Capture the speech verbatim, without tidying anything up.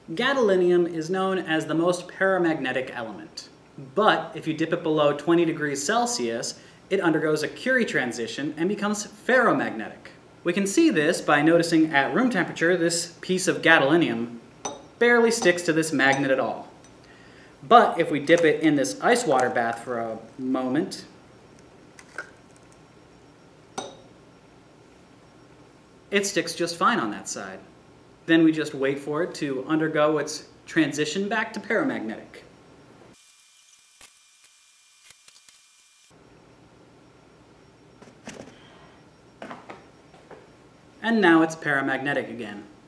Gadolinium is known as the most paramagnetic element. But if you dip it below twenty degrees Celsius, it undergoes a Curie transition and becomes ferromagnetic. We can see this by noticing at room temperature this piece of gadolinium barely sticks to this magnet at all. But if we dip it in this ice water bath for a moment, it sticks just fine on that side. Then we just wait for it to undergo its transition back to paramagnetic. And now it's paramagnetic again.